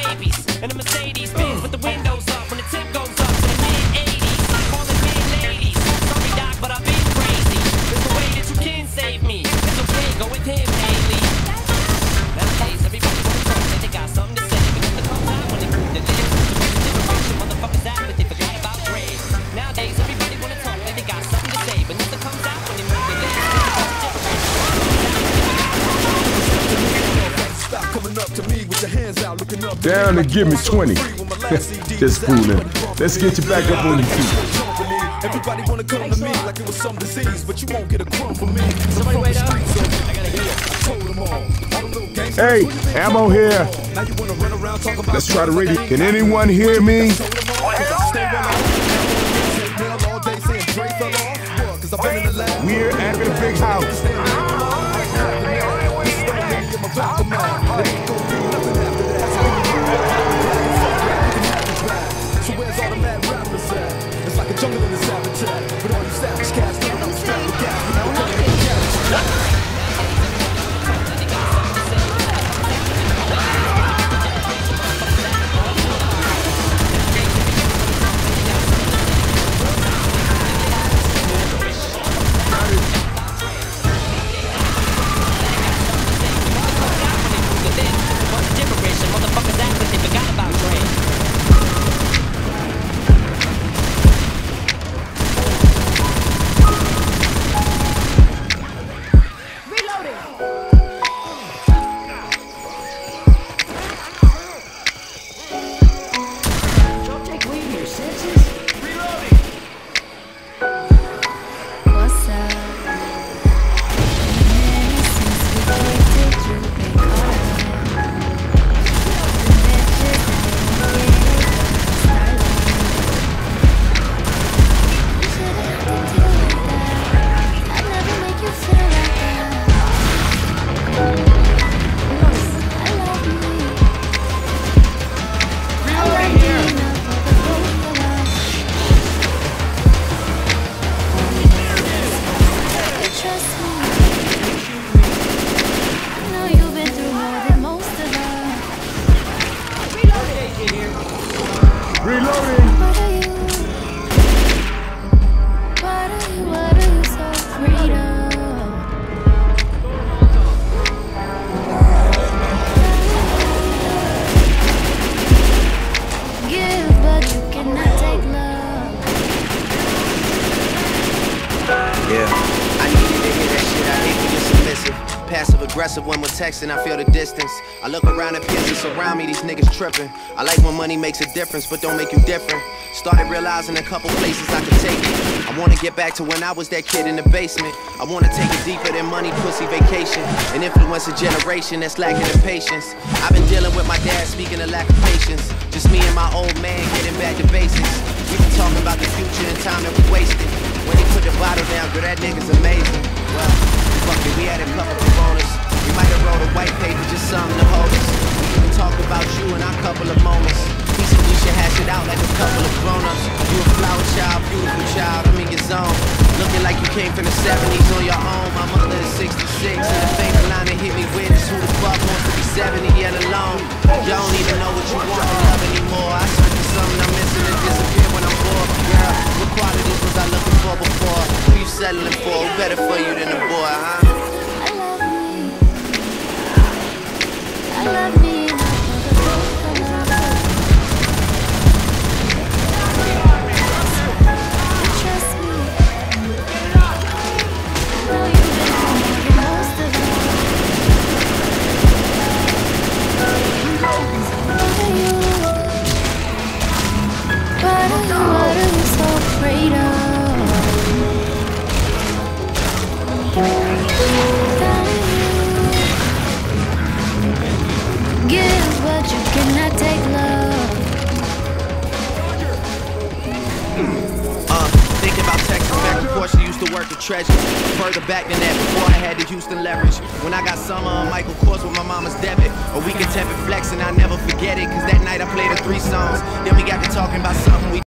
babies. And a Mercedes Benz with the windows up when the tip goes up to the mid-80s. Calling mid-ladies. Sorry, Doc, but I've been crazy. There's a way that you can save me. It's okay, go with him, Haley. Nowadays, everybody wants to talk, say they got something to say. But nothing comes out when they prove the live. The generation, motherfuckers act, but they forgot about grades. Nowadays, everybody wanna talk, say they got something to say. But nothing comes out when they move the live. Stop coming up to me with your hands out, looking up. Down and give me 20. Just fooling. Let's get you back up on your feet. Everybody wanna come to me like it was some disease, but you won't get a crumb from me. Somebody wait up. I gotta hear. Hey, ammo here. Let's try the radio. Can anyone hear me? We're at the big house. So where's all the mad rappers at? It's like a jungle in this habitat. But all you savage cats don't know strapped with gas. But now I'm coming in cash. Aggressive when we're texting, I feel the distance. I look around at peers that surround me, these niggas tripping. I like when money makes a difference, but don't make you different. Started realizing a couple places I could take it. I wanna get back to when I was that kid in the basement. I wanna take it deeper than money, pussy, vacation, and influence a generation that's lacking in patience. I've been dealing with my dad speaking of lack of patience. Just me and my old man getting back to basics. We've been talking about the future and time that we wasted. When he put the bottle down, girl, that nigga's amazing. Well, fuck it, we had a couple of bonus. We might have wrote a white paper, just something to hold us. We can talk about you in our couple of moments. He said we should hash it out like a couple of grown-ups. You a flower child, beautiful child, I'm in your zone. Looking like you came from the 70s on your own. My mother is 66, and the favorite line that hit me with is who the fuck wants to be 70 yet alone. You don't even know what you want in love anymore. I search for something I'm missing and disappear when I'm bored. Girl, what qualities was I looking for before? Who you settling for? Who better for you than a boy, huh? I love me. Treasure. Further back than that, before I had the Houston leverage. When I got summer on Michael Kors with my mama's debit. A weekend tepid flex and I never forget it, cause that night I played her 3 songs. Then we got to talking about